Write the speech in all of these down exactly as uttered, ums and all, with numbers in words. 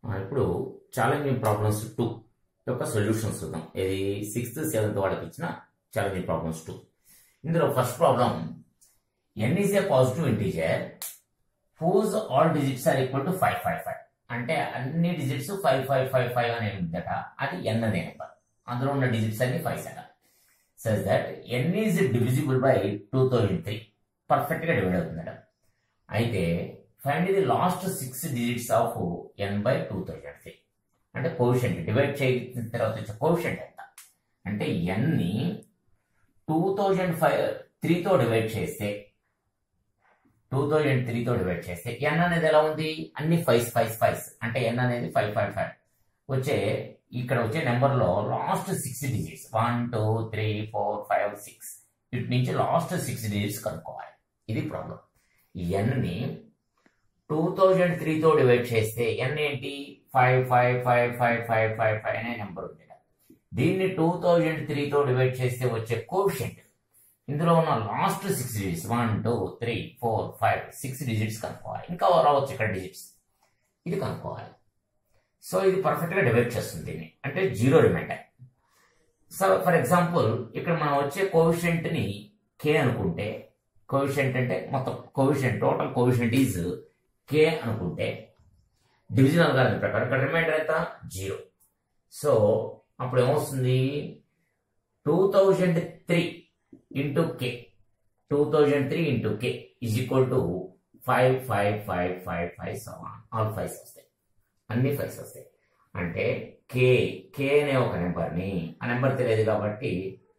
ఇప్పుడు challenging problems two యొక్క solutions చూద్దాం. ఇది సిక్స్త్ సెవెంత్ వాళ్ళకి ఇచ్చిన ఛాలెంజింగ్ ప్రాబ్లమ్స్ టూ. ఇందులో first problem, N is a positive integer whose all digits are equal to five five five. అంటే అన్ని digits five five five five అనేది ఉందట. అది ఎన్ అనే నెంబర్, అందులో ఉన్న డిజిట్స్ అన్ని ఫైవ్ అట. Such that N is divisible by two thousand three. Perfect గా డివైడ్ అవుతుందట. అయితే find the last six digits of N by two thousand three. అంటే కోషెంట్ డివైడ్ చేసిన తర్వాత వచ్చే కోషెంట్ ఎంత అంటే ఎన్ ని టూ థౌజండ్ ఫైవ్ త్రీతో డివైడ్ చేస్తే టూ థౌజండ్ త్రీతో డివైడ్ చేస్తే ఎన్ అనేది ఎలా ఉంది, అన్ని ఫైవ్ ఫైవ్ ఫైవ్ అంటే ఎన్ అనేది ఫైవ్ ఫైవ్ ఫైవ్ వచ్చే ఇక్కడ వచ్చే నెంబర్ లో last six digits one two three four five six ఇటు నుంచి లాస్ట్ సిక్స్ డిజిట్స్ కనుక్కోవాలి. ఇది ప్రాబ్లం. ఎన్ ని టూ థౌజండ్ త్రీతో డివైడ్ చేస్తే ఎన్ ఏంటి five five five five five five five అనే నెంబర్ ఉంది. దీన్ని టూ థౌజండ్ త్రీతో డివైడ్ చేస్తే వచ్చే కోషెంట్ ఇందులో ఉన్న last six digits one two three four five six digits కనుక్కోవాలి. ఇంకా రావచ్చు ఇక్కడ డిజిట్స్, ఇది కనుక్కోవాలి. సో ఇది పర్ఫెక్ట్ గా డివైడ్ చేస్తుంది దీన్ని, అంటే zero remainder. So for example ఇక్కడ మనం వచ్చే కోవిషెంట్ ని కే అనుకుంటే, కోవిషెంట్ అంటే మొత్తం కోవిషెంట్ టోటల్ కోవిషెంట్ ఈజ్ కే అనుకుంటే డివిజన్ అల్గారిథం ప్రకారం ఇక్కడ రిమైండర్ ఎంత జీరో. సో అప్పుడు ఏమొస్తుంది, two thousand three into K two thousand three into K is equal to five five five five five seven all fives వస్తాయి, అన్ని ఫైవ్స్ వస్తాయి. అంటే కే కే అనే ఒక నెంబర్ని, ఆ నెంబర్ తెలియదు కాబట్టి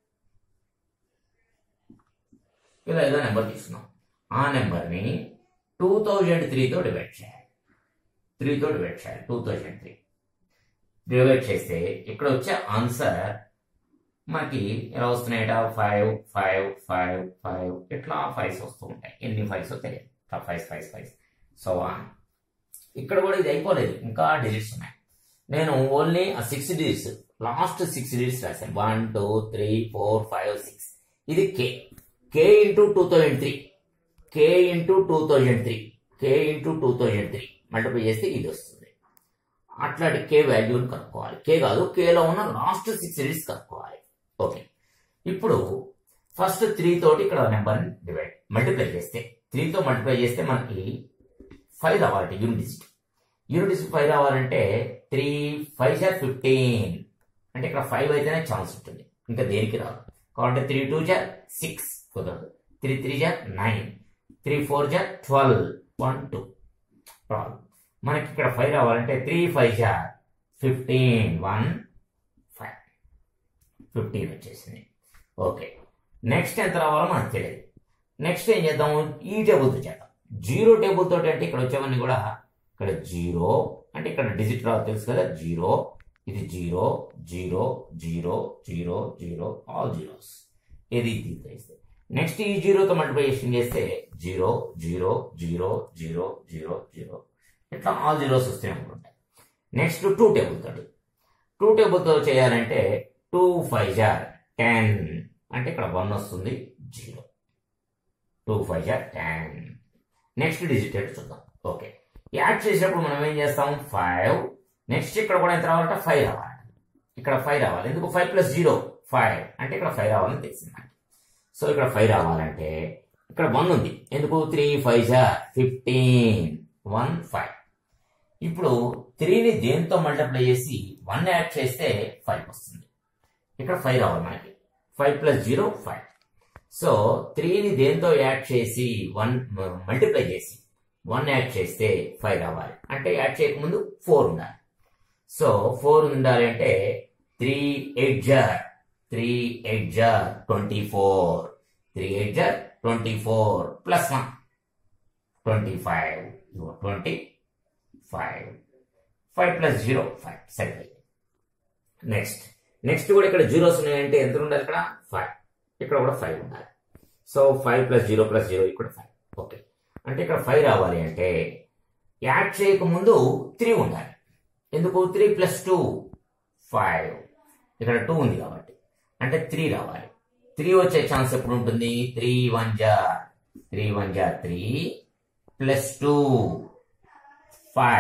ఇలా ఏదో నెంబర్ తీసుకున్నాం. ఆ నెంబర్ని టూ థౌజండ్ త్రీతో డివైడ్ చేయాలి, త్రీతో డివైడ్ చేయాలి. టూ థౌజండ్ త్రీ డివైడ్ చేస్తే ఇక్కడ వచ్చే ఆన్సర్ మనకి ఎలా వస్తున్నాయట, ఫైవ్ ఫైవ్ ఫైవ్ ఫైవ్ ఇట్లా ఫైవ్స్ వస్తూ ఉంటాయి. ఎన్ని ఫైవ్స్ తెలియదు, ఫైవ్ ఫైవ్ ఫైవ్ సో ఇక్కడ కూడా ఇది అయిపోలేదు, ఇంకా డిజిట్స్ ఉన్నాయి. నేను ఓన్లీ ఆ six digits last six digits రాశాను. One two three four five six. ఇది K K into two thousand three K into two thousand three K into two thousand three multiply చేస్తే ఇది వస్తుంది. అట్లాంటి కే వాల్యూని కనుక్కోవాలి. కే కాదు, కేలో ఉన్న లాస్ట్ సిక్స్ డిజిట్స్ కనుక్కోవాలి. ఓకే, ఇప్పుడు ఫస్ట్ త్రీ తోటి ఇక్కడ నెంబర్ని డివైడ్ మల్టిప్లై చేస్తే, త్రీతో మల్టిప్లై చేస్తే మనకి ఫైవ్ రావాలంటే unit digit. Unit digit five రావాలంటే త్రీ ఫైవ్ జార్ ఫిఫ్టీన్ అంటే ఇక్కడ ఫైవ్ అయితేనే ఛాన్స్ ఉంటుంది, ఇంకా దేనికి రాదు. కాబట్టి త్రీ టూ జార్ సిక్స్ కుదరదు, త్రీ త్రీ జార్ నైన్, త్రీ ఫోర్ జార్ ట్వెల్వ్, వన్ టూ రాదు. మనకి ఇక్కడ ఫైవ్ రావాలంటే త్రీ ఫైవ్ జార్ ఫిఫ్టీన్, వన్ ఫైవ్ ఫిఫ్టీన్ వచ్చేసింది. ఓకే, నెక్స్ట్ ఎంత రావాలో మనకు తెలియదు. నెక్స్ట్ ఏం చేద్దాం, ఈ టేబుల్తో చేద్దాం. జీరో టేబుల్ తోటి అంటే ఇక్కడ వచ్చేవన్నీ కూడా ఇక్కడ జీరో అంటే ఇక్కడ డిజిట్ రావు తెలుసు కదా, జీరో ఇది zero zero zero zero zero all zeros. ఇది తీస్తే నెక్స్ట్ ఈ జీరోతో మల్టిప్లికేషన్ చేస్తే zero zero zero zero zero zero ఇట్లా ఆల్ జీరోస్ వస్తాయి అనుకుంటాయి. నెక్స్ట్ టూ టేబుల్ తోటి టూ టేబుల్తో చేయాలంటే టూ ఫైవ్ జార్ టెన్ అంటే ఇక్కడ వన్ వస్తుంది, జీరో టూ ఫైవ్ జార్ టెన్. నెక్స్ట్ డిజిట్ ఏంటి చూద్దాం. ఓకే, యాడ్ చేసేటప్పుడు మనం ఏం చేస్తాం, ఫైవ్. నెక్స్ట్ ఇక్కడ కూడా ఎంత రావాలంటే ఫైవ్ రావాలి, ఇక్కడ ఫైవ్ రావాలి. ఎందుకు ఫైవ్ ప్లస్ జీరో ఫైవ్ అంటే ఇక్కడ ఫైవ్ రావాలని తెలిసింది మనకి. సో ఇక్కడ ఫైవ్ రావాలంటే ఇక్కడ వన్ ఉంది, ఎందుకు త్రీ ఫైవ్ జార్ ఫిఫ్టీన్, వన్ ఫైవ్. ఇప్పుడు త్రీని దేంతో మల్టిప్లై చేసి వన్ యాడ్ చేస్తే ఫైవ్ వస్తుంది. ఇక్కడ ఫైవ్ రావాలి మనకి, five plus zero five. So త్రీని దేంతో యాడ్ చేసి వన్ మల్టిప్లై చేసి వన్ యాడ్ చేస్తే ఫైవ్ రావాలి. అంటే యాడ్ చేయకముందు ఫోర్ ఉండాలి. సో ఫోర్ ఉండాలి అంటే త్రీ ఎయిట్ జార్ త్రీ ఎయిట్ జార్ ట్వంటీ ఫోర్ త్రీ ఎయిట్ జార్ twenty four plus one twenty five twenty five five plus zero five సరిపోయింది. నెక్స్ట్ నెక్స్ట్ కూడా ఇక్కడ జీరోస్ ఉన్నాయంటే ఎంత ఉండాలి, ఇక్కడ ఫైవ్, ఇక్కడ కూడా ఫైవ్ ఉండాలి. So five plus zero plus zero ఇక్కడ ఫైవ్. ఓకే, అంటే ఇక్కడ ఫైవ్ రావాలి అంటే యాడ్ చేయకముందు త్రీ ఉండాలి. ఎందుకు త్రీ ప్లస్ టూ ఫైవ్, ఇక్కడ టూ ఉంది కాబట్టి అంటే త్రీ రావాలి. త్రీ వచ్చే ఛాన్స్ ఎప్పుడు ఉంటుంది, త్రీ వన్ జార్ త్రీ వన్ జార్ త్రీ ప్లస్ టూ ఫైవ్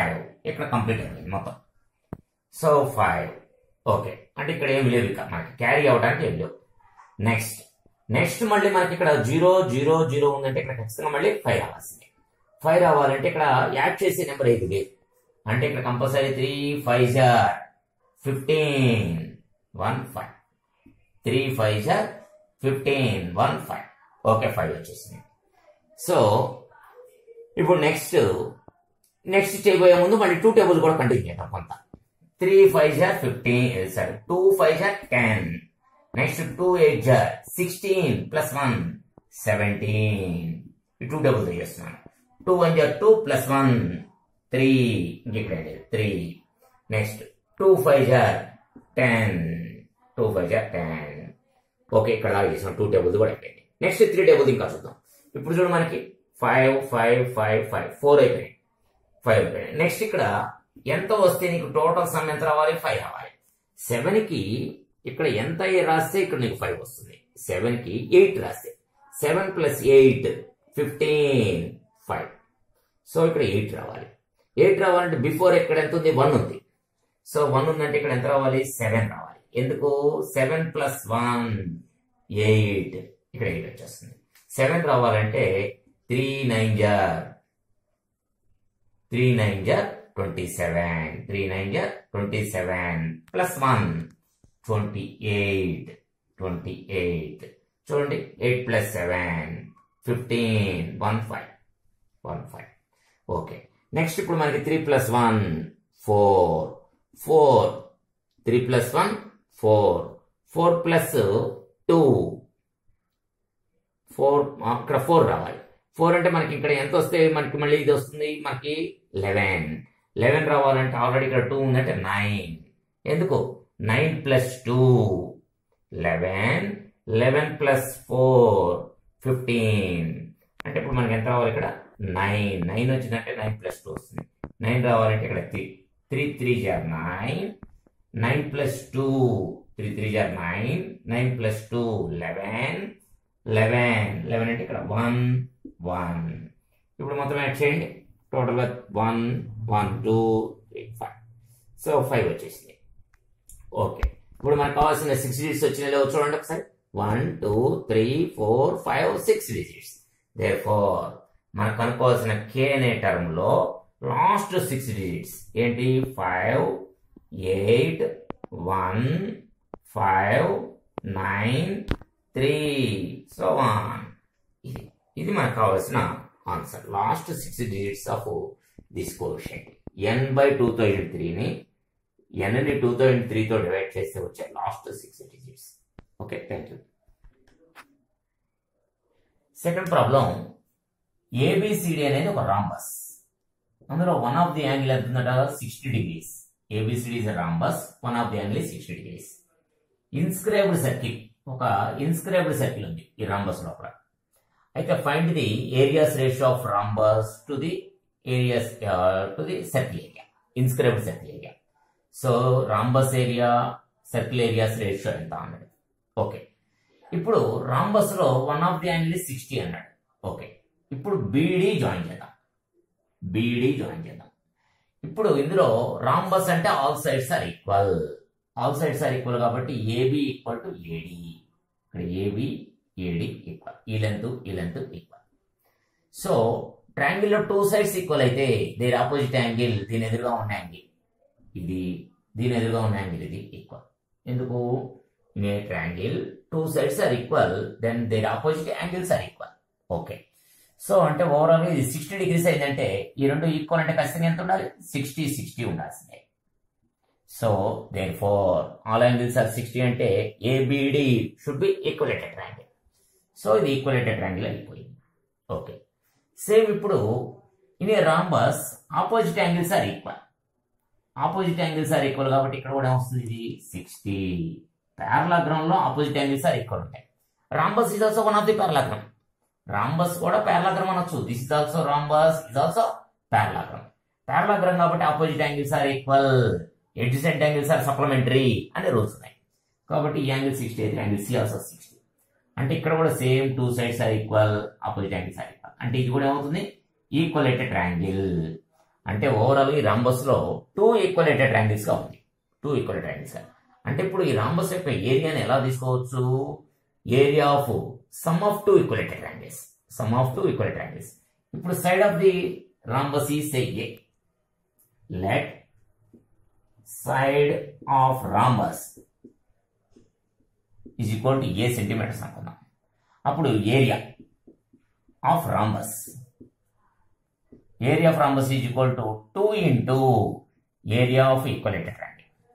ఇక్కడ కంప్లీట్ అయిపోయింది మొత్తం. So five. ఓకే, అంటే ఇక్కడ ఏం లేవు, ఇక మనకి క్యారీ అవడానికి ఏం లేవు. నెక్స్ట్ నెక్స్ట్ మళ్ళీ మనకి ఇక్కడ జీరో జీరో జీరో ఉందంటే ఇక్కడ ఖచ్చితంగా మళ్ళీ ఫైవ్ రావాల్సింది. ఫైవ్ రావాలంటే ఇక్కడ యాడ్ చేసే నెంబర్ ఏది లేదు, అంటే ఇక్కడ కంపల్సరీ త్రీ ఫైవ్ జార్ fifteen one five three five జార్ fifteen one five. Okay, five వచ్చేసింది. సో ఇప్పుడు నెక్స్ట్ నెక్స్ట్ చేయబోయే ముందు మళ్ళీ టూ టేబుల్ కూడా కంటిన్యూ చేద్దాం కొంత. త్రీ ఫైవ్ జార్ ఫిఫ్టీన్ సారీ టూ ఫైవ్ జార్ టెన్. నెక్స్ట్ టూ ఎయిట్ జార్ సిక్స్టీన్ ప్లస్ వన్ సెవెంటీన్. ఈ టూ టేబుల్ చేస్తున్నాను. టూ వన్ జార్ టూ ప్లస్ వన్ త్రీ, ఇక్కడ త్రీ. నెక్స్ట్ టూ ఫైవ్ జార్ టెన్ టూ ఫైవ్ జార్ టెన్. ఓకే, ఇక్కడ చేసాం. టూ టేబుల్స్ కూడా అయిపోయింది. నెక్స్ట్ త్రీ టేబుల్స్ ఇంకా చూద్దాం. ఇప్పుడు చూడు మనకి five five five five four అయిపోయినాయి, ఫైవ్ అయిపోయినాయి. నెక్స్ట్ ఇక్కడ ఎంత వస్తే నీకు టోటల్ సమ్ ఎంత రావాలి, ఫైవ్ రావాలి. సెవెన్ కి ఇక్కడ ఎంత రాస్తే ఇక్కడ నీకు ఫైవ్ వస్తుంది. సెవెన్ కి ఎయిట్ రాస్తే seven plus eight fifteen five. So ఇక్కడ ఎయిట్ రావాలి. ఎయిట్ రావాలంటే బిఫోర్ ఇక్కడ ఎంత ఉంది, వన్ ఉంది. సో వన్ ఉందంటే ఇక్కడ ఎంత రావాలి, సెవెన్ రావాలి. ఎందుకు, సెవెన్ ప్లస్ వన్ ఎయిట్, ఇక్కడ ఎయిట్ వచ్చేస్తుంది. సెవెన్ రావాలంటే త్రీ నైన్ జార్ త్రీ నైన్ జార్ ట్వంటీ సెవెన్ త్రీ నైన్ జార్ twenty seven plus one twenty eight twenty eight. చూడండి, eight plus seven fifteen one five one five. Okay, next ఇప్పుడు మనకి three plus one four four three plus one four four plus two four, ఇక్కడ four రావాలి. Four అంటే మనకి ఇక్కడ ఎంత వస్తే మనకి మళ్ళీ ఇది వస్తుంది, మనకి లెవెన్. లెవెన్ రావాలంటే ఆల్రెడీ ఇక్కడ టూ ఉందంటే నైన్. ఎందుకు, nine plus two eleven eleven plus four fifteen. అంటే ఇప్పుడు మనకి ఎంత రావాలి, ఇక్కడ నైన్. నైన్ వచ్చిందంటే నైన్ ప్లస్ టూ వస్తుంది. నైన్ రావాలంటే ఇక్కడ త్రీ త్రీ త్రీ జార్ nine nine plus two three three జార్ nine nine plus two eleven eleven eleven అంటే ఇక్కడ వన్ వన్. ఇప్పుడు మొత్తం యాడ్ చేయండి. టోటల్గా one one two three five. So five వచ్చేసింది. ఓకే, ఇప్పుడు మనకు కావాల్సిన సిక్స్ డిజిట్స్ వచ్చినాయో చూడండి ఒకసారి. One two three four five six digits. Therefore మనకు అనుకోవాల్సిన కే అనే టర్మ్ లో లాస్ట్ సిక్స్ డిజిట్స్ ఏంటి, five eight one five nine three so one. ఇది ఇది మనకు కావాల్సిన answer. Last six digits of this quotient. N by two thousand త్రీని ఎన్ని టూ థౌజండ్ త్రీతో డివైడ్ చేస్తే వచ్చే last six digits. Okay, thank you. Second problem, ABCD అనేది ఒక రాంబస్. అందులో వన్ ఆఫ్ ది యాంగిల్ ఎంత ఉందట, sixty degrees. ABCD is rhombus, one of the angle sixty degrees. Inscribed circle, ఒక ఇన్స్క్రైబ్డ్ సర్కిల్ ఉంది ఈ రాంబస్ లోపల. అయితే find the areas ratio of rhombus to the areas to the circle area, inscribed circle area. So rhombus area circle areas ratio ఎంత అన్నది. Okay, ఇప్పుడు rhombus లో one of the angle sixty అన్నాడు. Okay, ఇప్పుడు BD join చేద్దాం. Beedi join చేద్దాం. ఇప్పుడు ఇందులో రాంబస్ అంటే all sides are equal. All sides are equal కాబట్టి ఏబి ఈక్వల్ టు ఏడి. ఇక్కడ ఏబి ఏడి ఈక్వల్, ఈ లెంత్ ఈ లెంత్ ఈక్వల్. సో ట్రయాంగిల్ లో టూ సైడ్స్ ఈక్వల్ అయితే దేర్ ఆపోజిట్ యాంగిల్, దీని ఎదురుగా ఉన్న యాంగిల్ ఇది, దీని ఎదురుగా ఉన్న యాంగిల్ ఇది ఈక్వల్. ఎందుకు, in a triangle two sides are equal then their opposite angles are equal. Okay, so అంటే ఓవరాల్ ఇది సిక్స్టీ డిగ్రీస్ అయిందంటే ఈ రెండు ఈక్వల్ అంటే ఖచ్చితంగా ఎంత ఉండాలి, సిక్స్టీ సిక్స్టీ ఉండాల్సిందే. So therefore all angles are sixty అంటే ABD should be equilateral triangle. So ఇది ఈక్వలేటెడ్ ట్రయాంగిల్ అయిపోయింది. ఓకే, సేమ్ ఇప్పుడు in a rhombus opposite angles are equal. Opposite angles are equal కాబట్టి ఇక్కడ కూడా వస్తుంది ఇది సిక్స్టీ. పారలాగ్రామ్ లో ఆపోజిట్ యాంగిల్స్ ఆర్ ఈక్వల్ ఉంటాయి. Rhombus is also one of the parallelogram. Rhombus కూడా పారలాగ్రామ్ అనొచ్చు. This is also rhombus, is also parallelogram. Parallelogram కాబట్టి opposite angles are equal, adjacent angles are supplementary అనే rules ఉన్నాయి. కాబట్టి ఈ angle sixty అయితే angle C also sixty. అంటే ఇక్కడ కూడా same two sides are equal, opposite angles are equal. అంటే ఇది కూడా ఏమవుతుంది, ఈక్వలేటెడ్ ట్రయాంగిల్. అంటే ఓవరాల్ ఈ రాంబస్ లో టూ ఈక్వలేటెడ్ ట్రయాంగిల్స్ గా ఉంది. టూ ఈక్వల్ ట్రయాంగిల్స్ గా అంటే ఇప్పుడు ఈ రాంబస్ యొక్క ఏరియాని ఎలా తీసుకోవచ్చు? Area of sum of two equilateral triangles. Sum of two equal triangles. ఇప్పుడు side of the rhombus is say a. Let side of rhombus is equal to a centimetres అనుకుందాం. అప్పుడు area of rhombus area of rhombus is equal to two into area of equilateral triangle.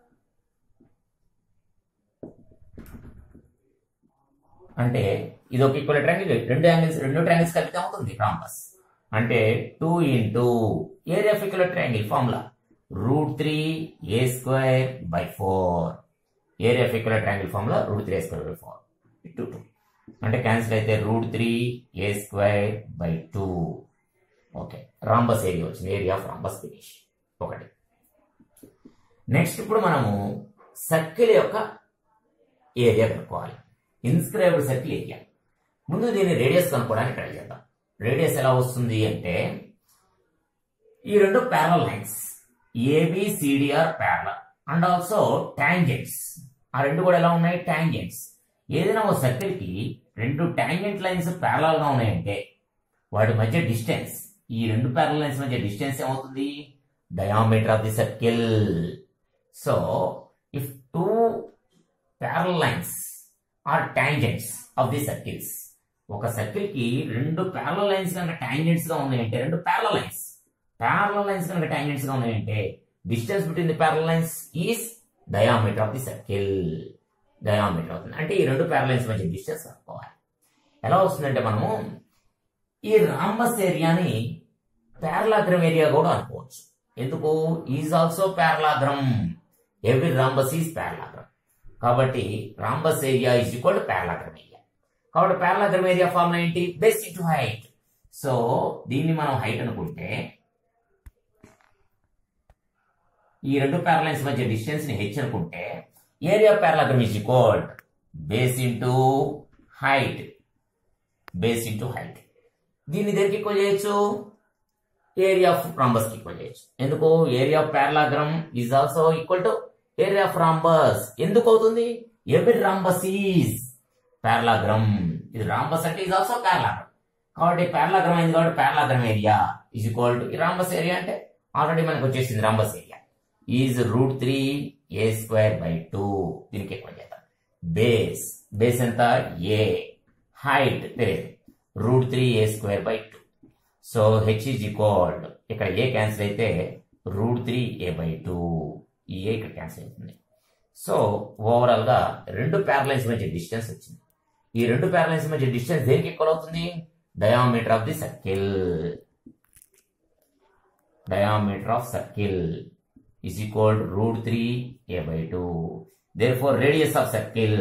అంటే ఇది ఒక equal triangle, రెండు angles రెండు triangles కలిపితే అవుతుంది rhombus. అంటే two into area of equal triangle formula root three a square by four. Area of equal triangle formula root three a square by four. Two two అంటే cancel అయితే root three a square by two. Okay, rhombus area వచ్చింది. Area of rhombus finish ఒకటి. Next ఇప్పుడు మనము circle యొక్క area కనుక్కోవాలి. Inscribed circle area. ముందు దీన్ని రేడియస్ కనుక్కోవడానికి ట్రై చేద్దాం. రేడియస్ ఎలా వస్తుంది అంటే ఈ రెండు parallel lines ABCD are parallel and also tangents. ఆ రెండు కూడా ఎలా ఉన్నాయి? టాంజెంట్స్. ఏదైనా ఒక సర్కిల్ కి రెండు టాంజెంట్ లైన్స్ ప్యారలల్ గా ఉన్నాయంటే వాటి మధ్య డిస్టెన్స్, ఈ రెండు ప్యారలల్ లైన్స్ మధ్య డిస్టెన్స్ ఏమవుతుంది? Diameter of the circle. So if two parallel lines are tangents of the circles, ఒక సర్కిల్ కి రెండు ప్యారలల్ లైన్స్ కనుక టాంజెంట్స్ గా ఉన్నాయంటే, రెండు ప్యారలల్ లైన్స్ ప్యారలల్ లైన్స్ కనుక టాంజెంట్స్ గా ఉన్నాయంటే distance between the parallel lines is diameter of the circle. Diameter అవుతుంది. అంటే ఈ రెండు ప్యారలల్ లైన్స్ మధ్య డిస్టెన్స్ కనుక్కోవాలి. ఎలా వస్తుందంటే మనము ఈ రాంబస్ ఏరియాని పారలాగ్రమ్ ఏరియా కూడా అనుకోవచ్చు. ఎందుకు? Is also parallelogram. Every rhombus is parallelogram. కాబట్టి rhombus area is equal to parallelogram area. కాబట్టి పారలాగ్రమ్ ఏరియా ఫార్ములా ఏంటి? Base into height. సో దీన్ని మనం హైట్ అనుకుంటే ఈ రెండు ప్యారలల్ లైన్స్ మధ్య డిస్టెన్స్ ని హెచ్ అనుకుంటే area of parallelogram is equal base into height. Base into height. దీన్ని దేనికి ఈక్వల్ చేయొచ్చు? ఏరియా ఆఫ్ రాంబస్ కి ఈక్వల్ చేయొచ్చు. ఎందుకు? Area of parallelogram is also equal to area of rhombus. ఎందుకు అవుతుంది? Every rhombus is parallelogram. ఇది రాంబస్ అంటే ఈజ్ ఆల్సో పారలాగ్రమ్. కాబట్టి పారలాగ్రమ్ అయింది కాబట్టి parallelogram area is equal to ఈ రాంబస్ ఏరియా అంటే ఆల్రెడీ మనకు వచ్చేసింది. Rhombus area is root three a square by two. దీనికి ఎక్కువ చేద్దాం. బేస్ బేస్ ఎంత? ఏ. హైట్ తెలియదు, root three a square by two. So H is equal, ఇక్కడ ఏ క్యాన్సిల్ అయితే root three a by two. ఈ ఏ ఇక్కడ cancel అవుతుంది. సో ఓవరాల్ గా రెండు ప్యారలైన్స్ మధ్య డిస్టెన్స్ వచ్చింది. ఈ రెండు ప్యారలైన్స్ మధ్య డిస్టెన్స్ దేనికి ఈక్వల్ అవుతుంది? Diameter of the circle. Diameter of circle is equal to root three a by two. Therefore radius of circle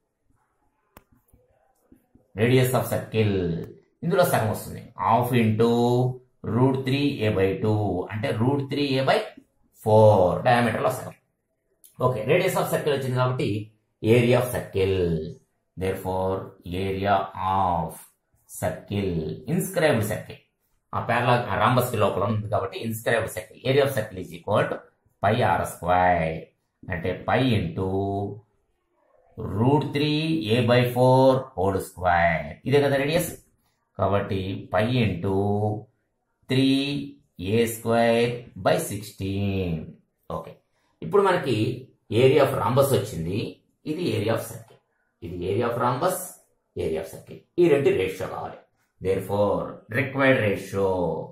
radius of circle ఇందులో సగం వస్తుంది. Half into root three a by two అంటే root three a by four. Diameter లో సగం. Okay, radius of circle వచ్చింది కాబట్టి area of circle. Therefore area of circle inscribed circle ఆ ప్యారలాగ్ రాంబస్ కి లోపల ఉంది కాబట్టి inscribed circle area of circle is equal to pi r square అంటే pi into root three a by four whole square. ఇదే కదా radius. కాబట్టి pi into three a square by sixteen. Okay, ఇప్పుడు మనకి ఏరియా ఆఫ్ రాంబస్ వచ్చింది. ఇది area of circle. ఇది area of rhombus, area of circle. ఈ రెండు రేషియో కావాలి. Therefore required ratio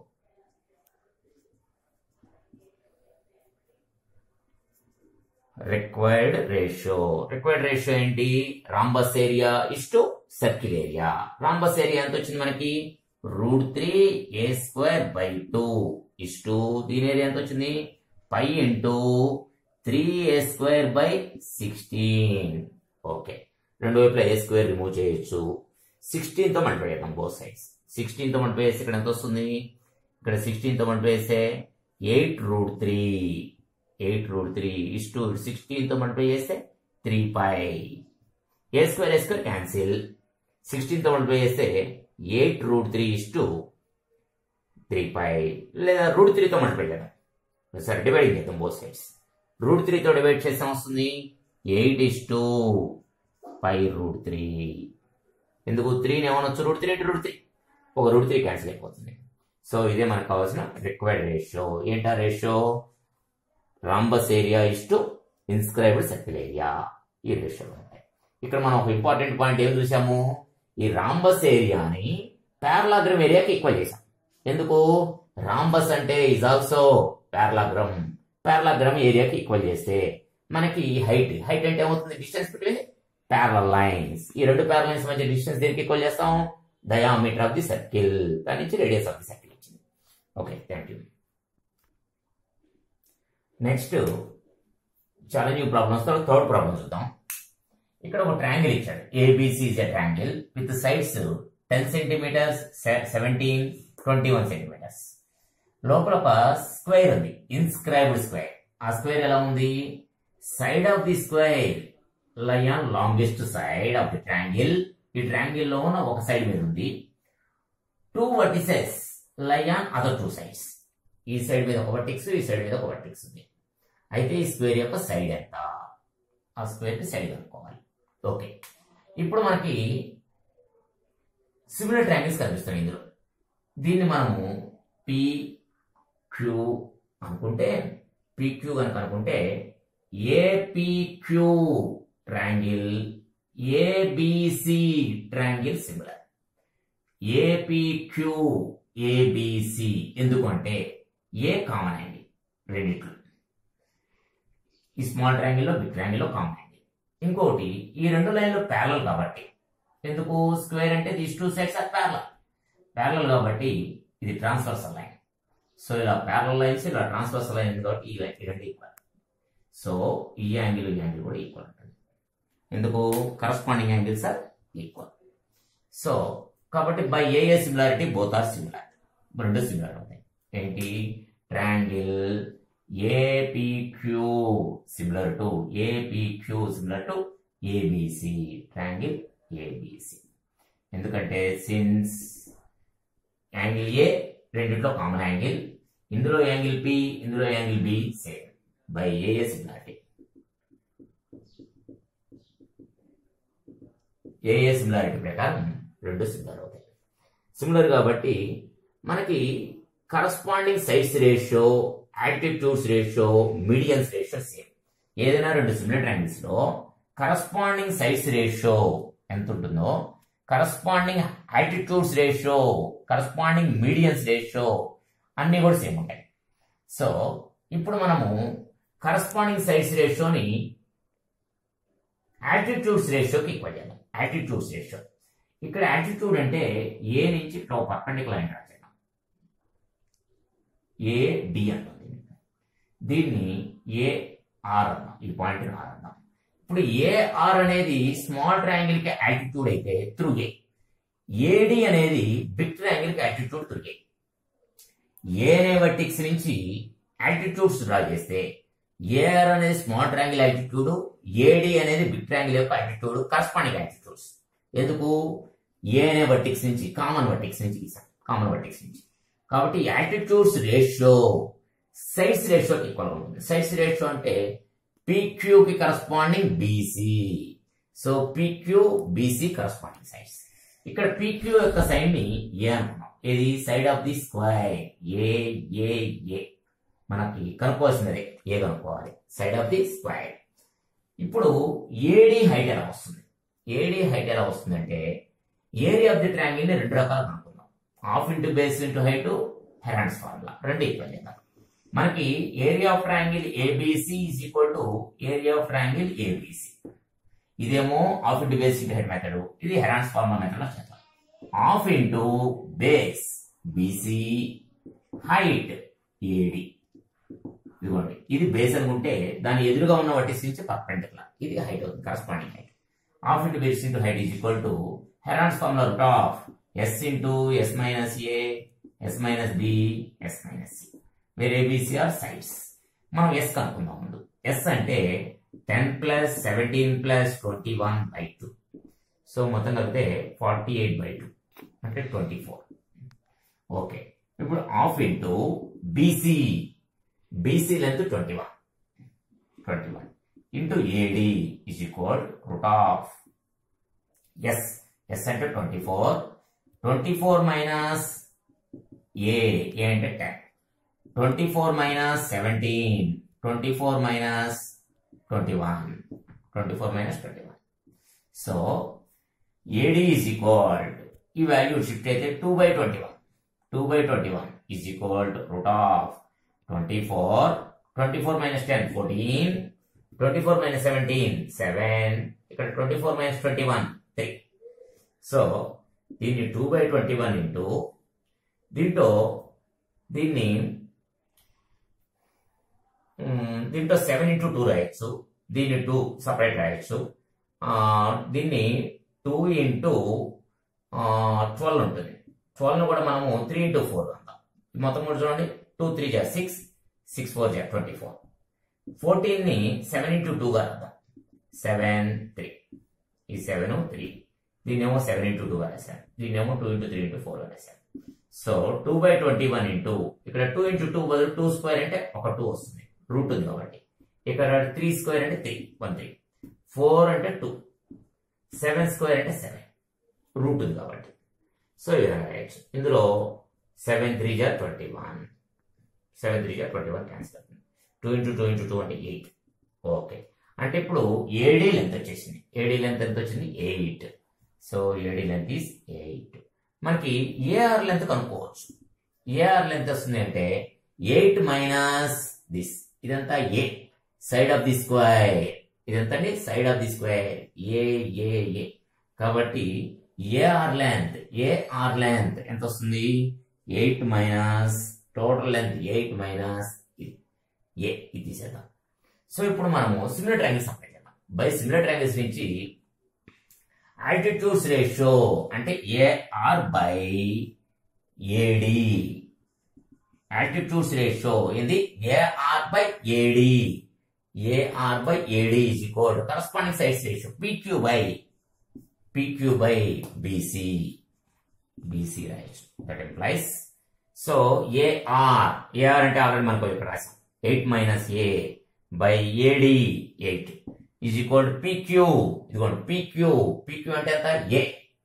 required ratio required ratio ఏంటి? Rhombus area is to circle area. Rhombus area ఎంత వచ్చింది మనకి? Root three a square by two is to దీని area ఎంత వచ్చింది? Pi into three a square by sixteen. Okay, రెండు వైపులా ఏ square remove చేయొచ్చు. సిక్స్టీన్ తో మల్టిప్లై చేద్దాం బోత్ సైడ్స్. సిక్స్టీన్ తో మల్టిప్లై చేస్తే ఇక్కడ ఎంత వస్తుంది? ఇక్కడ సిక్స్టీన్ తో మల్టిప్లై చేస్తే eight root three eight root three is to sixteen తో మల్టిప్లై చేస్తే three pi. A square a square cancel. Sixteen తో మల్టిప్లై చేస్తే eight root three is to three pi లేదా రూట్ త్రీతో మల్టిప్లై చేద్దాం. సరే డివైడ్ చేద్దాం బోత్ సైడ్స్. రూట్ త్రీతో డివైడ్ చేస్తాం వస్తుంది eight is to pi route three. ఎందుకు త్రీని ఏమనొచ్చు, రూట్ త్రీ అంటే రూట్ త్రీ, ఒక రూట్ త్రీ క్యాన్సిల్ అయిపోతుంది. సో ఇదే మనకు కావాల్సిన రిక్వైర్డ్ రేషియో. ఏంటా ratio? Rhombus area is to inscribed circle area. ఈ రేషియో ఉంటాయి. ఇక్కడ మనం ఒక ఇంపార్టెంట్ పాయింట్ ఏం చూసాము, ఈ రాంబస్ ఏరియాని పారలాగ్రమ్ ఏరియాకి ఈక్వల్ చేసాం. ఎందుకు? రాంబస్ అంటే ఇస్ ఆల్సో పారలాగ్రమ్. పారలాగ్రమ్ ఏరియాకి ఈక్వల్ చేస్తే మనకి హైట్ హైట్ అంటే ఏమవుతుంది, డిస్టెన్స్ బిట్వీన్ ప్యారలల్ లైన్స్. ఈ రెండు ప్యారలల్ లైన్స్ మధ్య డిస్టెన్స్ దేనికి ఈక్వల్ చేస్తాం? Diameter of the circle. దాని నుంచి రేడియస్ ఆఫ్ ది సర్కిల్ వచ్చింది. Okay, thank you. Next challenging problems తో థర్డ్ ప్రాబ్లం చూద్దాం. ఇక్కడ ఒక ట్రయాంగిల్ ఇచ్చాడు. ABC is a triangle with sides ten centimetres, seventeen, twenty one centimetres. లోపల ఒక స్క్వేర్ ఉంది, ఇన్స్క్రైబ్డ్ స్క్వేర్. ఆ స్క్వేర్ ఎలా ఉంది? Side of the square lie on longest side of the triangle. ఈ ట్రయాంగిల్ లో ఉన్న ఒక సైడ్ మీద ఉంది. Two vertices lie on other two sides. ఈ సైడ్ మీద ఒక వర్టిక్స్, ఈ సైడ్ మీద ఒక వర్టిక్స్ ఉంది. అయితే ఈ స్క్వేర్ యొక్క సైడ్ ఎంత? ఆ స్క్వేర్ కి సైడ్ కనుక్కోవాలి. ఓకే, ఇప్పుడు మనకి సిమిలర్ ట్రయాంగిల్స్ కనిపిస్తున్నాయి ఇందులో. దీన్ని మనము పి క్యూ అనుకుంటే, పిక్యూ కనుక అనుకుంటే APQ triangle, ABC triangle similar. APQ ABC ఎందుకంటే ఏ కామన్ యాంగిల్ రెండిట్లు. ఈ స్మాల్ ట్రయాంగిల్ లో బిగ్ ట్రయాంగిల్ లో కామన్ యాంగిల్. ఇంకోటి ఈ రెండు లైన్లు ప్యారలల్ కాబట్టి, ఎందుకు? స్క్వేర్ అంటే these two sides are parallel. Parallel కాబట్టి ఇది ట్రాన్స్వర్సల్ లైన్. సో ఇలా ప్యారలల్ లైన్స్, ఇలా ట్రాన్స్వర్సల్ లైన్ కాబట్టి ఈ లైన్ రెండు ఈక్వల్. సో ఈ యాంగిల్ ఈ యాంగిల్ కూడా ఈక్వల్ ఉంటుంది. ఎందుకు? Corresponding angles are equal. So కాబట్టి by AA similarity both are similar. రెండు సిమిలర్ అవుతాయి. ఏంటి? Triangle APQ similar to APQ similar to ABC triangle ABC. ఎందుకంటే సిన్స్ యాంగిల్ ఏ రెండింటిలో కామన్ యాంగిల్, ఇందులో యాంగిల్ పి, ఇందులో angle B same by AA similarity. AA similarity ప్రకారం రెండు similar అవుతాయి. సిమిలర్ కాబట్టి మనకి corresponding sides ratio, altitudes ratio, medians ratio same. ఏదైనా రెండు సిమిలర్ ట్రయాంగిల్స్ లో కరస్పాండింగ్ సైడ్స్ రేషియో ఎంత ఉంటుందో, corresponding altitudes ratio, corresponding medians ratio అన్ని కూడా సేమ్ ఉంటాయి. సో ఇప్పుడు మనము కరస్పాండింగ్ సైడ్స్ రేషియోని యాటిట్యూడ్స్ రేషియోకి ఈక్వల్ చేద్దాం. యాటిట్యూడ్స్ రేషియో ఇక్కడ యాటిట్యూడ్ అంటే ఏ నుంచి ఇట్లా పర్పెండిక్యులర్ లైన్ రాసేద్దాం. ఏ డి అంటుంది, దీన్ని ఏ ఆర్ అన్నాం, ఈ పాయింట్ ఆర్ అన్నాం. ఇప్పుడు ఏ ఆర్ అనేది స్మాల్ ట్రయాంగిల్ కి యాటిట్యూడ్ అయితే త్రూ ఏ, ఏడి అనేది బిగ్ ట్రయాంగిల్ కి యాటిట్యూడ్ త్రూ ఏ. ఏ అనే వర్టిక్స్ నుంచి యాటిట్యూడ్స్ డ్రా చేస్తే ఏఆర్ అనేది స్మాల్ ట్రయాంగిల్ యాటిట్యూడ్, ఏడి అనేది బిగ్ ట్రయాంగిల్ యొక్క యాటిట్యూడ్, కరస్పాండింగ్ యాటిట్యూడ్స్. ఎందుకు? ఏ అనే వర్టిక్స్ నుంచి, కామన్ వర్టిక్స్ నుంచి గీసాం, కామన్ వర్టిక్స్ నుంచి. కాబట్టి యాటిట్యూడ్స్ రేషియో సైడ్స్ రేషియోకి ఈక్వల్ ఉంటుంది. సైడ్స్ రేషియో అంటే పీక్యూ కి corresponding BC. So PQ BC corresponding sides. ఇక్కడ పీక్యూ యొక్క సైడ్ ని ఏ అనుకున్నాం. ఇది side of the square a a a మనకి కనుక్కోవాల్సినదే ఏ కనుక్కోవాలి, సైడ్ ఆఫ్ ది స్క్వేర్. ఇప్పుడు ఏడి హైట్ ఎలా వస్తుంది? ఏడి హైట్ ఎలా వస్తుందంటే ఏరియా ఆఫ్ ది ట్రయాంగిల్ ని రెండు రకాలు కనుక్కుందాం. Half into base into height, Heron's formula రెండు ఈక్వల్ చేద్దాం. మనకి area of triangle ABC is equal to area of triangle ABC. ఇదేమో half into base into height method, ఇది హెరాన్స్ ఫార్ములా మెథడ్ లో చేద్దాం. Half into base BC, height AD. ఇదిగోండి, ఇది base అనుకుంటే దాని ఎదురుగా ఉన్న వర్టిక్స్ నుంచి పర్పెండిక్యులర్, ఇది హైట్ అవుతుంది, corresponding height. Half into base into height is equal to Heron's formula root of S into S minus A, S minus B, S minus C, where ABC are sides. మనం S కనుక్కుందాం ముందు. S అంటే ten plus seventeen plus twenty one by two. So మొత్తం కలిపితే forty eight by two అంటే twenty four. Okay, ఇప్పుడు half into BC BC length twenty one twenty one into AD is equal root of S S అంటే twenty four twenty four minus A A అంటే ten twenty four minus seventeen twenty four minus twenty one twenty four minus twenty one so AD is equal ఈ value shift అయితే two by twenty one two by twenty one is equal to root of twenty four twenty four minus ten fourteen twenty four minus seventeen seven ఇక్కడ twenty four minus twenty one three so దీన్ని two by twenty one into దీంట్లో దీన్ని దీంట్లో seven into two రాయొచ్చు దీన్ని two separate రాయొచ్చు దీన్ని two into twelve ఉంటుంది ట్వెల్వ్ కూడా మనము త్రీ ఇంటూ ఫోర్ అంటాం మొత్తం కూడా చూడండి టూ త్రీ జా సిక్స్ సిక్స్ ఫోర్ జా ట్వంటీ ఫోర్ ఫోర్టీన్ ని సెవెన్ ఇంటూ టూ గా రాద్దాం సెవెన్ త్రీ ఈ సెవెన్ త్రీ దీన్నేమో సెవెన్ ఇంటూ టూ గా రాశాను దీన్నేమో two into three into four గా రాశాను so two by twenty one into ఇక్కడ టూ ఇంటూ టూ బదులు టూ స్క్వేర్ అంటే ఒక టూ వస్తుంది రూట్ ఉంది కాబట్టి ఇక్కడ త్రీ స్క్వేర్ అంటే త్రీ వన్ త్రీ ఫోర్ అంటే టూ సెవెన్ స్క్వేర్ అంటే సెవెన్ రూట్ ఉంది కాబట్టి సో ఈ విధంగా రాయొచ్చు ఇందులో సెవెన్ త్రీ జా ట్వంటీ వన్ సెవెన్ త్రీ జా ట్వంటీ వన్ క్యాన్సిల్ అవుతుంది two into two into two అంటే ఎయిట్ ఓకే అంటే ఇప్పుడు ఏడీ లెంత్ వచ్చేసింది ఏడీ లెంత్ ఎంత వచ్చింది eight so AD length is eight మనకి ఏఆర్ లెంత్ కనుక్కోవచ్చు ఏఆర్ లెంత్ వస్తుంది అంటే ఎయిట్ మైనస్ దిస్ ఇదంతా a side of the square ఇదంతా అండి side of the square a a a కాబట్టి ఏఆర్ లెంత్ ఏఆర్ లెంత్ ఎంత వస్తుంది eight minus total length eight minus a ఇది తీసేద్దాం సో ఇప్పుడు మనము సిమిలర్ ట్రయాంగిల్స్ అప్లై చేద్దాం బై సిమిలర్ ట్రయాంగిల్స్ నుంచి ఆల్టిట్యూడ్స్ రేషియో అంటే AR by AD altitudes ratio ఏంది AR by AD AR by AD is equal corresponding sides ratio PQ by PQ by BC BC right that implies so AR AR అంటే already మనకు ఇక్కడ రాసాం eight minus a by AD eight is equal PQ ఇదిగోండి PQ PQ అంటే ఎంత a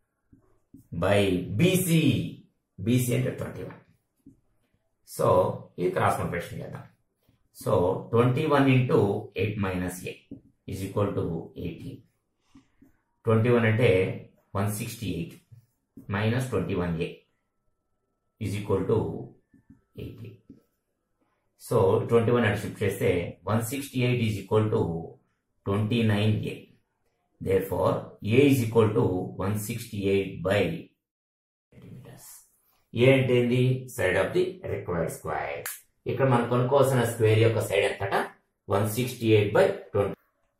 by BC BC అంటే twenty one so ఇది cross multiplication చేద్దాం so twenty one into eight minus a is equal to eighteen twenty one అంటే one sixty eight minus twenty one a is equal to eighteen so twenty one అటు shift చేస్తే one sixty eight is equal to twenty nine a therefore a is equal to one sixty eight by a అంటే ఏంది side of the required square ఇక్కడ మనం కొనుక్కోవాల్సిన square యొక్క side ఎంతట one sixty eight by twenty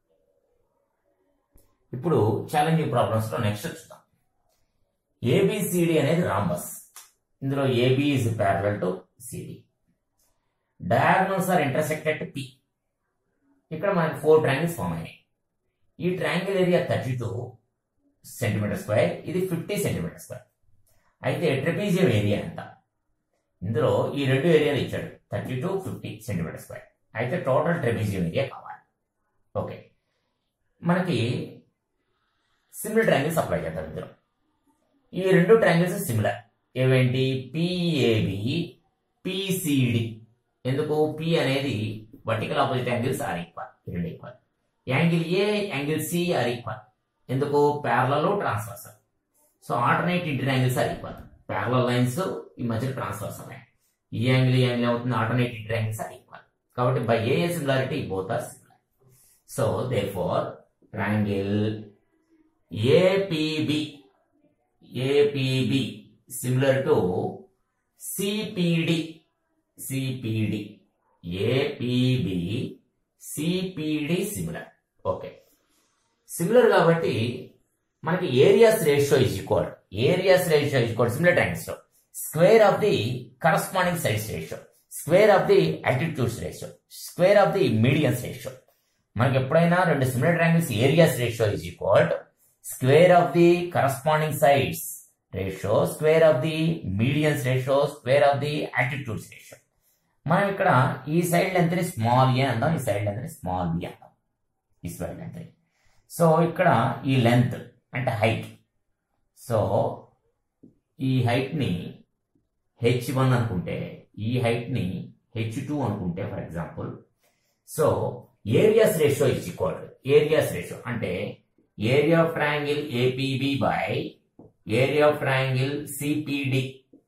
ఇప్పుడు challenging problems లో next చూద్దాం ఏబిసిడి అనేది రాంబస్ ఇందులో AB is parallel to CD diagonals are intersected P ఇక్కడ మనకి ఫోర్ ట్రయాంగిల్స్ ఫామ్ అయినాయి ఈ triangle area thirty two centimetre square ఇది ఫిఫ్టీ సెంటీమీటర్ స్క్వేర్ అయితే ట్రెపీజియం ఏరియా ఎంత ఇందులో ఈ రెండు ఏరియాలు ఇచ్చాడు thirty two fifty centimetre square అయితే టోటల్ ట్రెపీజియం ఏరియా కావాలి ఓకే మనకి సిమిలర్ ట్రయాంగిల్స్ అప్లై చేద్దాం ఇందులో ఈ రెండు ట్రయాంగిల్స్ సిమిలర్ ఏవేంటి పిఏబి పిసిడి ఎందుకు పి అనేది vertical opposite angles are equal రెండు equal angle A angle C are equal ఎందుకు parallel transversal so alternate inter angles are equal parallel lines ఈ మధ్యలో ట్రాన్స్ఫర్స్ ఉన్నాయి ఈ యాంగిల్ ఈ యాంగిల్ అవుతుంది alternate inter angles are equal కాబట్టి by A similarity both are similar so therefore triangle APB APB similar to CPD CPD APB CPD similar okay similar కాబట్టి మనకి areas ratio is equal areas ratio is equal similar triangles లో square of the corresponding sides ratio square of the altitudes ratio square of the medians ratio మనకి ఎప్పుడైనా రెండు similar triangles areas ratio is equal square of the corresponding sides ratio square of the medians ratio square of the altitudes ratio. మనం ఇక్కడ ఈ side length ని small a అందాం, ఈ side length ని స్మాల్ బి అందాం. ఈ సైడ్ లెంత్. సో ఇక్కడ ఈ లెంత్ అంటే హైట్. సో ఈ హైట్ ని హెచ్ వన్ అనుకుంటే, ఈ హైట్ ని హెచ్ టూ అనుకుంటే for example. So areas ratio is equal to areas ratio అంటే area of triangle APB by area of triangle CPD.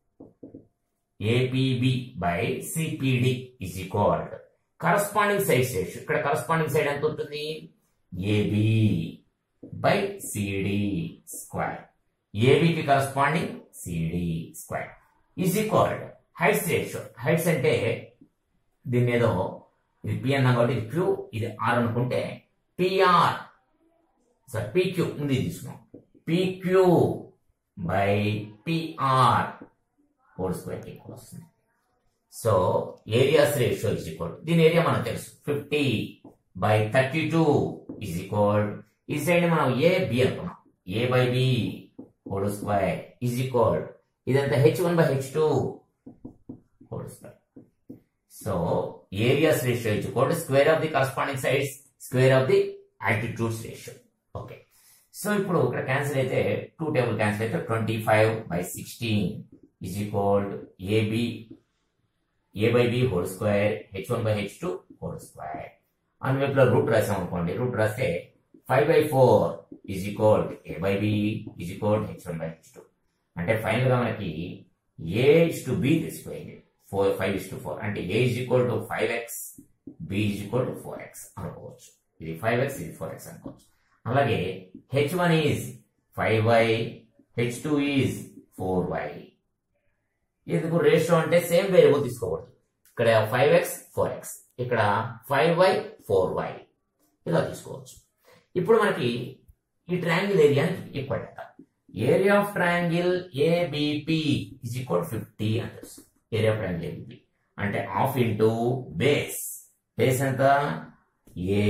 APB by CPD is equal to corresponding sides ratio. ఇక్కడ corresponding side ఎంత ఉంటుంది? AB by CD square. ఏబికి corresponding CD square is equal to heights ratio. Heights అంటే దీని మీద ఇది P అన్నాం కాబట్టి ఇది క్యూ, ఇది ఆర్ అనుకుంటే పిఆర్ సార్ పిక్యూ ఉంది తీసుకున్నాం. PQ by PR whole square equal వస్తుంది. So areas ratio is equal, దీని ఏరియా మనకు తెలుసు, fifty by thirty two is equal. ఈ సైడ్ మనం ఏ బి అనుకున్నాం, a by b whole square is equal. ఇదంతా h one by h two whole square. So areas ratio is equal to square of the corresponding sides square of the altitudes ratio. Okay. So ఇప్పుడు ఇక్కడ cancel అయితే two table cancel అయితే twenty five by sixteen is equal to AB a by b whole square h one by h two whole square. అందువైపులో root రాసాం అనుకోండి, root రాస్తే five by four is equal a by b is equal h one by h two. అంటే final గా మనకి a is to b తీసుకుపోయింది, four five is to four అంటే a is equal to five x, b is equal to four x అనుకోవచ్చు. ఇది five x, ఇది four x అనుకోవచ్చు. అలాగే h one is five y, h two is four y. ఎందుకు ratio అంటే same variable తీసుకోకూడదు. ఇక్కడ ఫైవ్ ఎక్స్ ఫోర్ ఎక్స్, ఇక్కడ ఫైవ్ వై ఫోర్ వై ఇలా తీసుకోవచ్చు. ఇప్పుడు మనకి ఈ ట్రయాంగిల్ ఏరియా ఈక్వల్ చేద్దాం. Area of triangle ABP is equal fifty అని తెలుసు. ఏరియా ఆఫ్ ట్రయాంగిల్ ఏబిపి అంటే హాఫ్ ఇంటూ బేస్. బేస్ ఎంత? A.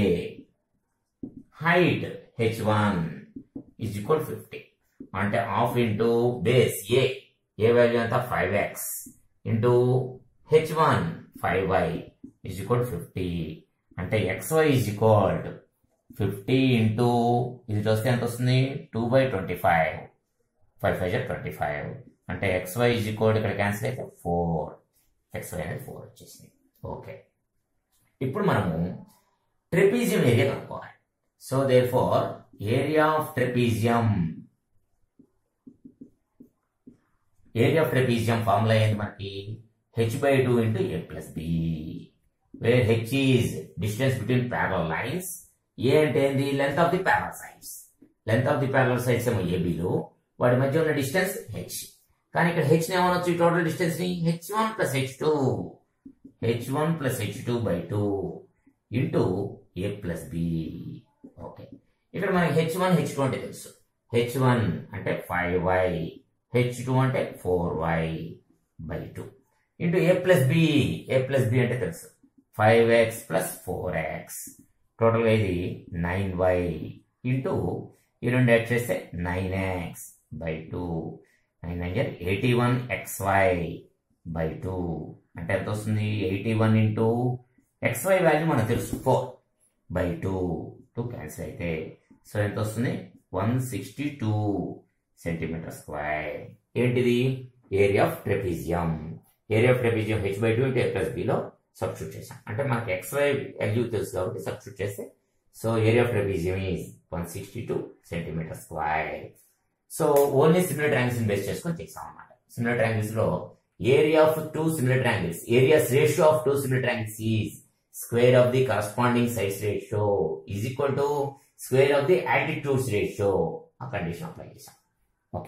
Height h one is equal fifty అంటే half into base a. A value ఎంత? Five x into h one five y is equal fifty అంటే x y is equal fifty into ఇది వస్తే ఎంత వస్తుంది? Two by twenty five five five twenty five అంటే x y is equal ఇక్కడ cancel అయితే four. X y అనేది four వచ్చేసింది. ఓకే. ఇప్పుడు మనము ట్రెపీజియం ఏరియా కనుక్కోవాలి. So therefore area of trapezium area of trapezium formula ఏంటి మనకి? H by two into a plus b, where h is distance between parallel lines. A అంటే ఏంది? Length of the parallel sides. Length of the parallel sides ఏమో ఏబీలు, వాటి మధ్య ఉన్న distance H. కానీ ఇక్కడ హెచ్ ని ఏమనొచ్చు? ఈ టోటల్ డిస్టెన్స్ ని h one plus h two h one plus h two by two into a plus b. Okay. ఇక్కడ మనకి హెచ్ వన్ హెచ్ టూ అంటే తెలుసు. హెచ్ వన్ అంటే ఫైవ్ వై, హెచ్ టూ అంటే four y by two into a plus b. A plus b అంటే తెలుసు, five x plus four x. టోటల్గా ఇది నైన్ వై ఇంటూ ఈ రెండు యాడ్ చేస్తే nine x by two. Nine nine eighty one x y by two అంటే ఎంత వస్తుంది? Eighty one into x y value మనకు తెలుసు four by two. Two cancel అయితే సో ఎంత వస్తుంది? One sixty two centimetre square. ఏంటిది? Area of trapezium. Area of trapezium h by two into a plus బిలో సబ్స్టిట్యూట్ చేసాం. అంటే మనకి ఎక్స్ వై వాల్యూ తెలుసు కాబట్టి సబ్స్టిట్యూట్ చేస్తే so area of trapezium is one sixty two centimetre square. So only similar triangles base చేసుకొని చేసాం అన్నమాట. సిమిలర్ ట్రయాంగిల్స్ లో area of two similar triangles, areas ratio of two similar triangles is square of the corresponding sides ratio is equal to square of the altitudes ratio. ఆ condition apply చేసాం. Okay.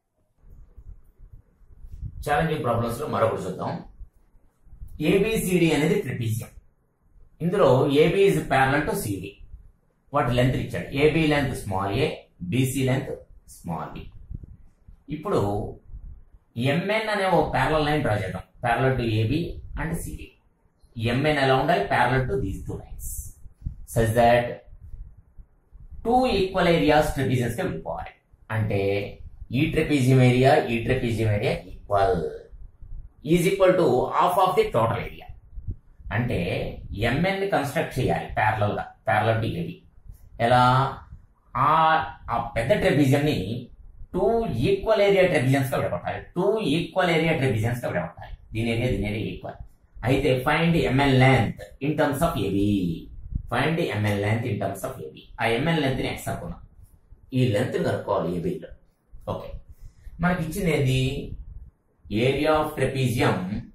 Challenging problems లో మరొకటి చూద్దాం. ABCD అనేది trapezium. ఇందులో AB is parallel to CD. వాటి length ఇచ్చాడు. AB length small a, BC length small b. ఇప్పుడు ఎంఎన్ అనే ఓ ప్యారలల్ లైన్ డ్రా చేద్దాం, parallel to AB and CD. MN ఎలా ఉండాలి? Parallel to these two lines such that two equal areas trapeziums గా వెళ్ళిపోవాలి. అంటే ఈ ట్రెపీజియం ఏరియా ఈ trapezium area equal is equal to half of the total area. అంటే MN ని construct చేయాలి ప్యారలల్ గా, ప్యారలల్ టు ఏబి. ఎలా? ఆ పెద్ద ట్రెపీజియం ని టూ ఈక్వల్ ఏరియా ట్రెపీజియన్స్ గా విడగొట్టాలి. టూ ఈక్వల్ ఏరియా ట్రెపీజియన్స్ గా విడగొట్టాలి. దీని ఏరియా దీని ఏరియా ఈక్వల్. అయితే find the MN length in terms of AB. Find the MN length in terms of AB. ఆ ఎంఎన్ లెంత్ ని ఎక్స్ అనుకున్నాం. ఈ లెంత్ కనుక్కోవాలి ఏబిలో. ఓకే, మనకి ఇచ్చింది ఏది? Area of trapezium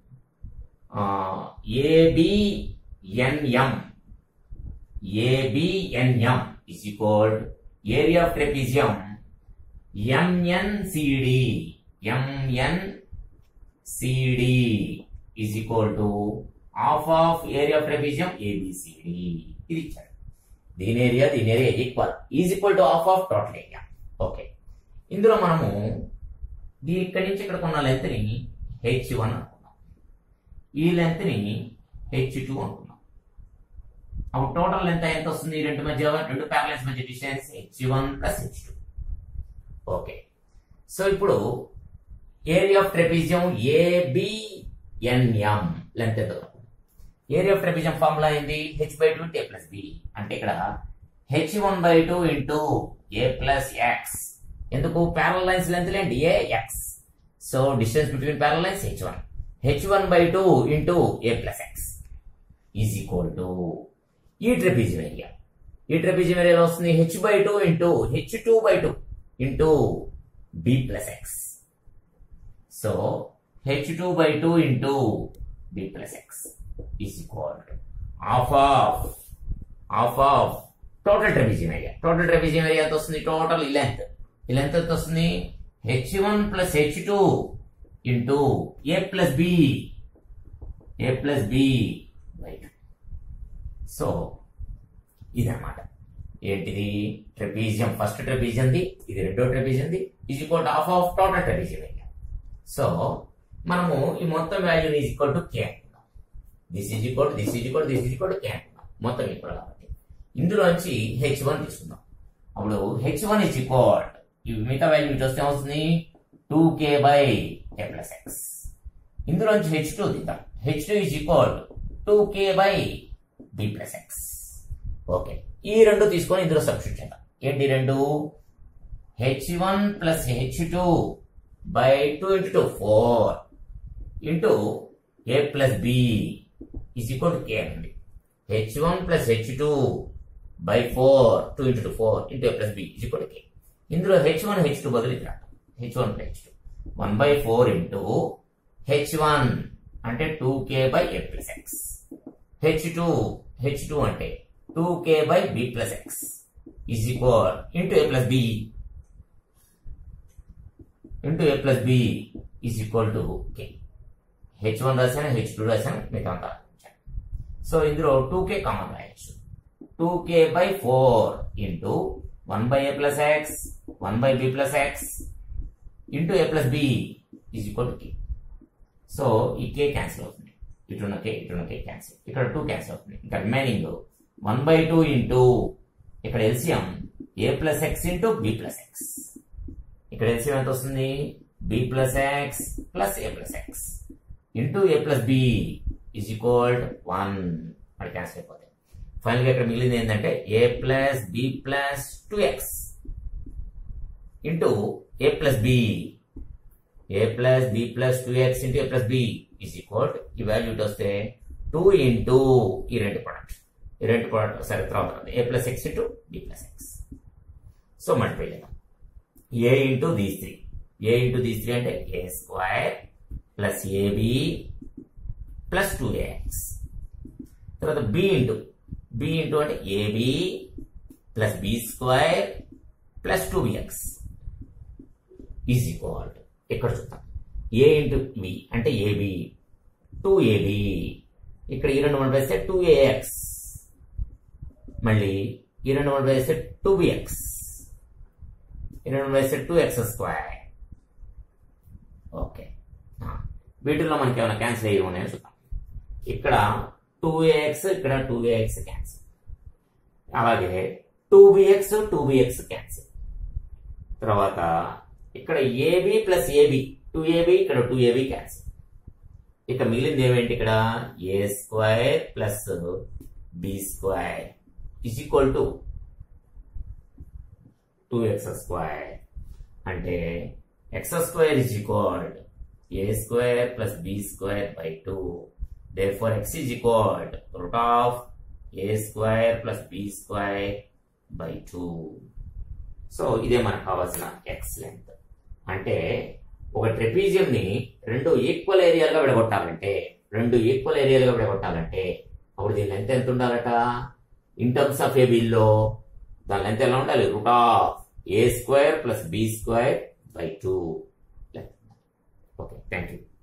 ABNM. ABNM is equal area of trapezium M N C D. M N C D is equal to half of area of trapezium A B C D. ఇది ఇచ్చారు. దీని area దీని area equal is equal to half of total area. Okay, ఇందులో మనము దీని ఇక్కడి నుంచి ఇక్కడ కొన్న లెంత్ ని హెచ్ వన్ అనుకున్నాం, ఈ లెంత్ ని హెచ్ టూ అనుకున్నాం. అప్పుడు టోటల్ లెంత్ ఎంత వస్తుంది? రెండు మధ్య రెండు ప్యారలల్స్ మధ్య distance h one plus h two. Okay, so ఇప్పుడు area of trapezium ABNM length ఎంత? ఏరియా ఆఫ్ ట్రెపీజియం ఫార్ములా ఏంది? H by two into a plus b. అంటే ఇక్కడ h one by two into a plus x. ఎందుకు? Parallel lines length లేండి a x. So distance between parallel lines h one. H one by two into a plus x is equal to ఈ trapezium area. ఈ trapezium area వస్తుంది h by two into h two by two into b plus x. So h two by two into b plus x is equal to half of half of total trapezium area. Total trapezium area ఎంత వస్తుంది? Total ఈ length ఈ length ఎంత వస్తుంది? H one plus h two into a plus b a plus b by two. So ఇదన్నమాట ఏంటిది? Trapezium first ట్రెపీజియంది, ఇది రెండో ట్రెపీజియంది, is equal to half of total trapezium area. So మనము ఈ మొత్తం value is equal to k అనుకున్నాం. This is equal to this is equal to this is equal to k అనుకున్నాం. మొత్తం ఈక్వల్ కాబట్టి ఇందులోంచి హెచ్ వన్ తీసుకుందాం. అప్పుడు హెచ్ వన్ ఈజ్ ఈక్వల్ ఇవి మిగతా వాల్యూ ఇటు వస్తే ఏమవుతుంది? Two k by a plus x. ఇందులోంచి హెచ్ టూ తీద్దాం. H two is equal two k by b plus x. Okay, ఈ రెండు తీసుకొని ఇందులో సబ్స్టిట్యూట్ చేద్దాం. ఏంటి రెండు? H one plus h two by two into two four into a plus b is equal to k అండి. H one plus h two by four two into two four into a plus b is equal to కే. ఇందులో h one h two బదులు ఇక్కడ h one plus h two one by four into h one అంటే two k by a plus x. H two h two అంటే two k by b plus x is equal into a plus b into a plus b is equal to k. H one రాశాను, h two రాశాను, మిగతా అంతా. So ఇందులో two k common రాయొచ్చు. Two k by four into one by a plus x one by b plus x into a plus b is equal to k. So ఈ k cancel అవుతుంది. ఇటున్న k ఇటున్న k cancel. ఇక్కడ two cancel అవుతుంది. ఇంకా remaining one by two into ఇక్కడ LCM a plus x into b plus x. ఇక్కడ LCM ఎంత వస్తుంది? B plus x plus a plus x into a plus b is equal one. అది cancel అయిపోతుంది. Final గా ఇక్కడ మిగిలింది ఏంటంటే a plus b plus two x into a plus b a plus b plus two x into a plus b is equal ఈ value వస్తే two into ఈ రెండు ప్రొడక్ట్ ఈ రెండు ప్రొడక్ట్ సరే తర్వాత a plus x into b plus x. So multiply చేద్దాం. A into these three a into these three అంటే a square plus AB plus two a x. తర్వాత బి ఇంటూ బి ఇంటూ అంటే AB plus b square plus two b x is equal ఇక్కడ చూద్దాం. A into b అంటే AB two AB ఇక్కడ ఈ రెండు multiply చేస్తే టూ ఏఎక్స్ మళ్ళీ ఈ రెండు మల్టిప్లై చేస్తే టూ బిఎక్స్ ఈ రెండు మల్టిప్లై చేస్తే టూ ఎక్స్ స్క్వైర్. ఓకే, వీటిల్లో మనకి ఏమైనా క్యాన్సిల్ అయ్యి ఉన్నాయో చూద్దాం. ఇక్కడ టూ ఏఎక్స్ ఇక్కడ టూ ఏఎక్స్ క్యాన్సిల్, అలాగే two b x two b x cancel, తర్వాత ఇక్కడ AB plus AB two AB ఇక్కడ టూ ఏబి క్యాన్సిల్. ఇక మిగిలింది ఏమేంటి ఇక్కడ a square plus b square is equal to two x square. అంటే x square is equal a square plus b square by two. therefore x is equal to root of a square plus b square by two. సో ఇదే మనకు కావాల్సిన X length. అంటే ఒక trapezium ని రెండు equal ఏరియాలుగా విడగొట్టాలంటే రెండు ఈక్వల్ ఏరియాలుగా విడగొట్టాలంటే అప్పుడు దీని లెంత్ ఎంత ఉండాలట ఇన్ టర్మ్స్ ఆఫ్ ఏబిలో దాని లెంత్ ఎలా ఉండాలి root of a square plus b square by two. Okay, thank you.